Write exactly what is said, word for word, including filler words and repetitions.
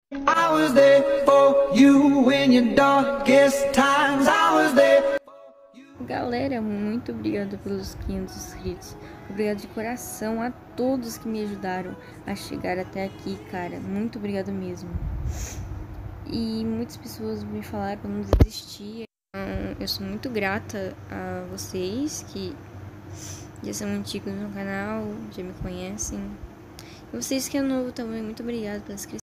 I was there for you in your darkest times. I was there. Galera, muito obrigada pelos quinhentos inscritos. Obrigado de coração a todos que me ajudaram a chegar até aqui, cara. Muito obrigado mesmo. E muitas pessoas me falaram para não desistir. Então, eu sou muito grata a vocês que já são antigos no canal, já me conhecem. E vocês que é novo também, muito obrigada pela inscrição.